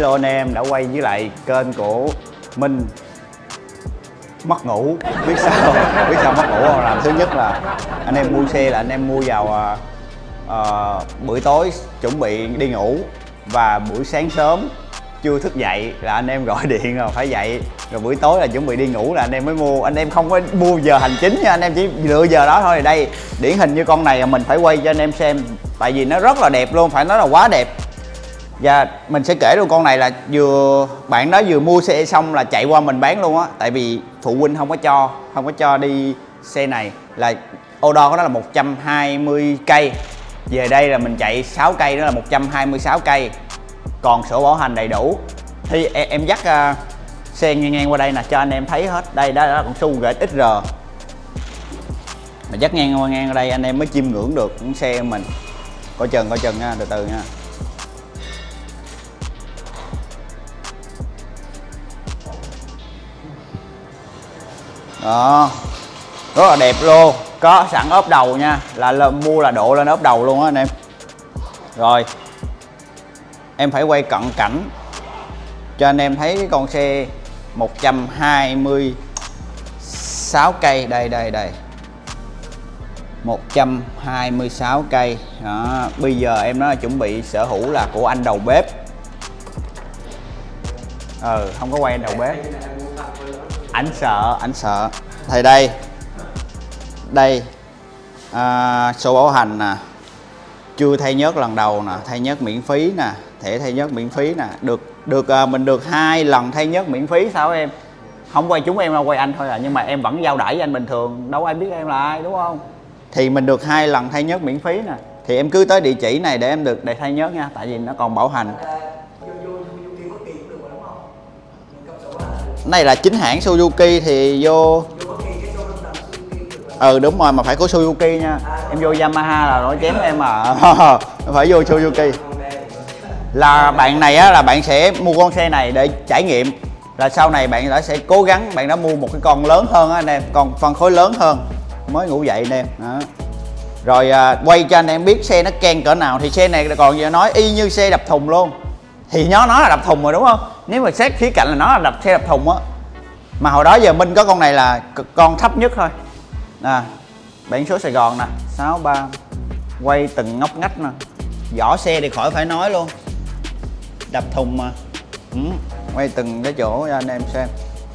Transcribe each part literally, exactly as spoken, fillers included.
hello anh em đã quay với lại kênh của Minh. Mất ngủ, biết sao biết sao mất ngủ không? Làm thứ nhất là anh em mua xe là anh em mua vào uh, buổi tối chuẩn bị đi ngủ, và buổi sáng sớm chưa thức dậy là anh em gọi điện rồi phải dậy, rồi buổi tối là chuẩn bị đi ngủ là anh em mới mua. Anh em không có mua giờ hành chính nha, anh em chỉ lựa giờ đó thôi. Đây điển hình như con này mình phải quay cho anh em xem, tại vì nó rất là đẹp luôn, phải nói là quá đẹp. Và mình sẽ kể luôn con này là vừa bạn đó vừa mua xe xong là chạy qua mình bán luôn á, tại vì phụ huynh không có cho không có cho đi xe này, là order của nó là một trăm hai mươi cây, về đây là mình chạy sáu cây nữa là một trăm hai mươi sáu cây, còn sổ bảo hành đầy đủ. Thì em, em dắt uh, xe ngang ngang qua đây nè cho anh em thấy hết. Đây đó là con Suzuki ích rờ, mà dắt ngang qua ngang ở đây anh em mới chiêm ngưỡng được con xe của mình. Coi chừng coi chừng nha, từ từ nha. Đó, rất là đẹp luôn, có sẵn ốp đầu nha, là, là mua là độ lên ốp đầu luôn á anh em. Rồi em phải quay cận cảnh cho anh em thấy cái con xe một trăm hai mươi sáu cây. Đây đây đây, một trăm hai mươi sáu cây đó. Bây giờ em nói là chuẩn bị sở hữu là của anh đầu bếp. Ừ, không có quay anh đầu bếp, ảnh sợ ảnh sợ. Thì đây đây à, sổ bảo hành nè, chưa thay nhớt lần đầu nè, thay nhớt miễn phí nè, thẻ thay nhớt miễn phí nè, được được à, mình được hai lần thay nhớt miễn phí. Sao em không quay chúng em đâu, quay anh thôi à, nhưng mà em vẫn giao đãi với anh bình thường, đâu ai biết em là ai đúng không? Thì mình được hai lần thay nhớt miễn phí nè, thì em cứ tới địa chỉ này để em được để thay nhớt nha, tại vì nó còn bảo hành. Này là chính hãng Suzuki thì vô. Ừ đúng rồi, mà phải có Suzuki nha. Em vô Yamaha là nó chém em à. Phải vô Suzuki. Là bạn này á, là bạn sẽ mua con xe này để trải nghiệm, là sau này bạn đã sẽ cố gắng bạn đã mua một cái con lớn hơn á anh em, còn phân khối lớn hơn. Mới ngủ dậy anh em đó. Rồi à, quay cho anh em biết xe nó keng cỡ nào. Thì xe này còn giờ nói y như xe đập thùng luôn, thì nó nói là đập thùng rồi đúng không? Nếu mà xét khía cạnh là nó là đập xe đập thùng á. Mà hồi đó giờ Minh có con này là con thấp nhất thôi nè, biển số Sài Gòn nè, sáu ba, quay từng ngóc ngách nè, vỏ xe thì khỏi phải nói luôn, đập thùng mà. Ừ, quay từng cái chỗ cho anh em xem.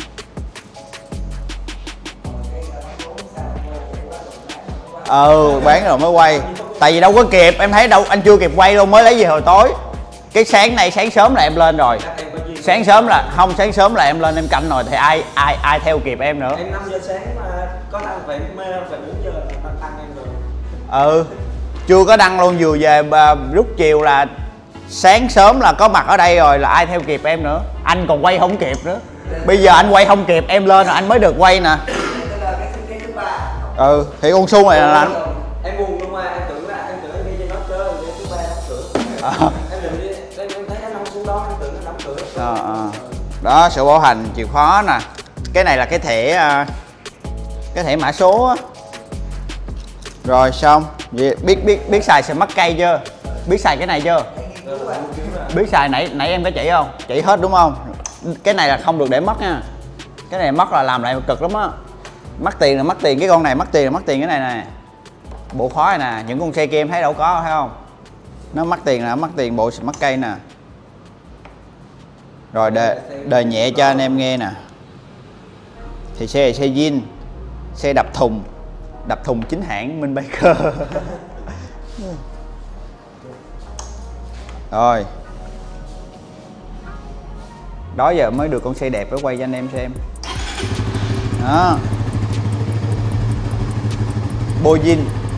Ừ, bán rồi mới quay, tại vì đâu có kịp, em thấy đâu, anh chưa kịp quay luôn, mới lấy về hồi tối. Cái sáng này sáng sớm là em lên rồi, sáng sớm là không sáng sớm là em lên em canh rồi, thì ai ai ai theo kịp em nữa. Em năm giờ sáng mà có đăng phải phải bốn giờ là đăng em rồi. Ừ, chưa có đăng luôn, vừa về lúc chiều là sáng sớm là có mặt ở đây rồi, là ai theo kịp em nữa. Anh còn quay không kịp nữa, bây giờ anh quay không kịp em lên rồi anh mới được quay nè. Ừ, thì con Su này là anh. Em buồn nhưng mà em tưởng là em tưởng em đi trên nó chơi, cái thứ ba đóng cửa. Em đừng đi, em thấy anh không xuống đó, em tưởng anh đóng cửa. Ờ, ờ. Đó, sổ bảo hành, chìa khóa nè. Cái này là cái thẻ cái thẻ mã số á. Rồi xong, biết biết biết xài smart cây chưa? Biết xài cái này chưa? Biết xài nãy nãy em có chỉ không? Chỉ hết đúng không? Cái này là không được để mất nha. Cái này mất là làm lại cực lắm á. Mất tiền là mất tiền, cái con này mất tiền là mất tiền. Cái này nè, bộ khóa này nè, những con xe kia em thấy đâu có, thấy không? Nó mất tiền là mất tiền, bộ smart cây nè. Rồi đề, đề nhẹ cho anh em nghe nè. Thì xe này xe zin, xe đập thùng, đập thùng chính hãng Minh Baker. Rồi đó giờ mới được con xe đẹp để quay cho anh em xem. Đó, bôi zin.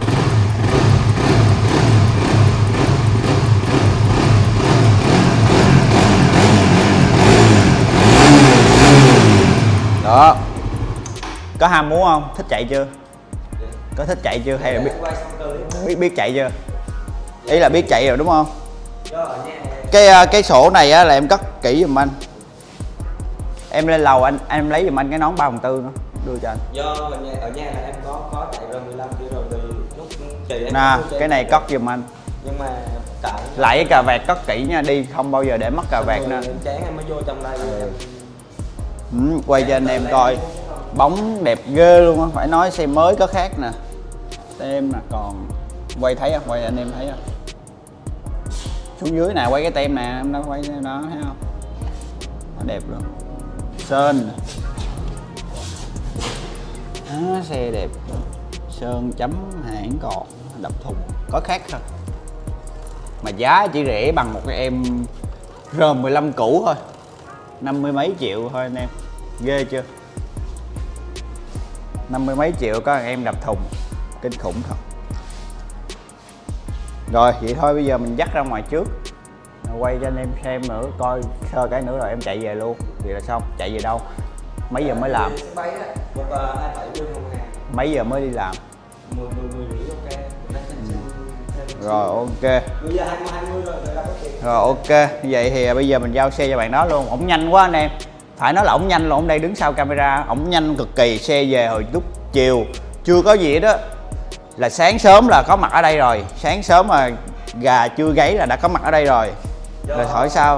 Đó, có ham muốn không? Thích chạy chưa? Có thích chạy chưa hay là biết biết biết chạy chưa? Ý là biết chạy rồi đúng không? Cái cái sổ này á là em cất kỹ giùm anh. Em lên lầu anh em lấy giùm anh cái nón ba phần tư nữa đưa cho anh. Do ở nhà, ở nhà là em có có chạy rồi mười lăm kia rồi, từ lúc chạy em nè cái này cất giùm anh. Nhưng mà lại cái cà vẹt cất kỹ nha, đi không bao giờ để mất cà vẹt nữa. Chán em mới vô trong đây. Ừ, quay cho anh em coi bóng đẹp ghê luôn á, phải nói xe mới có khác nè. Tem nè, còn quay thấy không, quay anh em thấy không, xuống dưới nè, quay cái tem nè em, đã quay đó thấy không, nó đẹp luôn. Sơn đó, xe đẹp, sơn chấm hãng còn đập thùng có khác không, mà giá chỉ rẻ bằng một cái em R mười lăm cũ thôi, năm mươi mấy triệu thôi anh em, ghê chưa, năm mươi mấy triệu có em đập thùng, kinh khủng thật. Rồi vậy thôi, bây giờ mình dắt ra ngoài trước, quay cho anh em xem nữa, coi sơ cái nữa rồi em chạy về luôn. Vậy là xong, chạy về đâu, mấy giờ mới làm, mấy giờ mới đi làm. Rồi ok, rồi ok, vậy thì bây giờ mình giao xe cho bạn đó luôn. Ổng nhanh quá anh em, phải nói là ổng nhanh luôn, ổng đây đứng sau camera, ổng nhanh cực kỳ. Xe về hồi lúc chiều chưa có gì đó, là sáng sớm là có mặt ở đây rồi, sáng sớm mà gà chưa gáy là đã có mặt ở đây rồi. Rồi hỏi sao,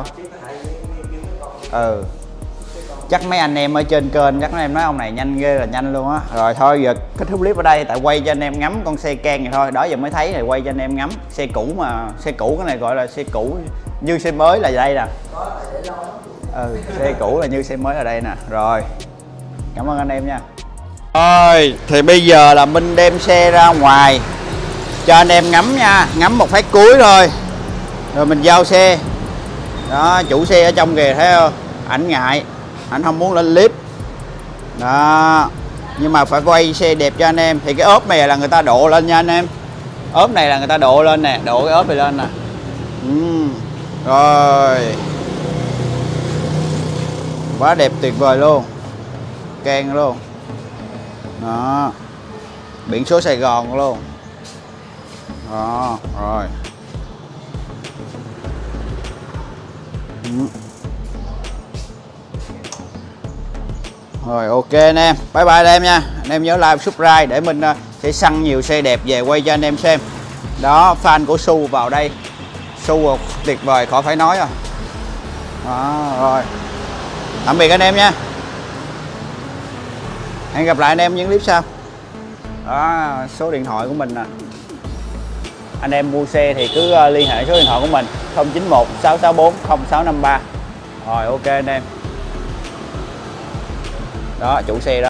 ừ, chắc mấy anh em ở trên kênh chắc mấy em nói ông này nhanh ghê là nhanh luôn á. Rồi thôi giờ kết thúc clip ở đây, tại quay cho anh em ngắm con xe Ken này thôi, đó giờ mới thấy, thì quay cho anh em ngắm xe cũ, mà xe cũ cái này gọi là xe cũ như xe mới là đây nè. Ừ, xe cũ là như xe mới ở đây nè. Rồi cảm ơn anh em nha. Rồi thì bây giờ là Minh đem xe ra ngoài cho anh em ngắm nha, ngắm một phát cuối thôi rồi mình giao xe. Đó, chủ xe ở trong kìa thấy không, ảnh ngại, ảnh không muốn lên clip đó, nhưng mà phải quay xe đẹp cho anh em. Thì cái ốp này là người ta độ lên nha anh em, ốp này là người ta độ lên nè, độ cái ốp này lên nè. Ừ. Rồi quá đẹp, tuyệt vời luôn, Ken luôn đó, biển số Sài Gòn luôn đó. Rồi ừ. Rồi ok anh em, bye bye anh em nha. Anh em nhớ like, subscribe để mình uh, sẽ săn nhiều xe đẹp về quay cho anh em xem. Đó, fan của Su vào đây, Su tuyệt vời khỏi phải nói rồi. Đó, rồi tạm biệt anh em nha, hẹn gặp lại anh em những clip sau. Đó, số điện thoại của mình nè, anh em mua xe thì cứ uh, liên hệ số điện thoại của mình không chín một sáu sáu bốn không sáu năm ba. Rồi ok anh em, đó chủ xe đó.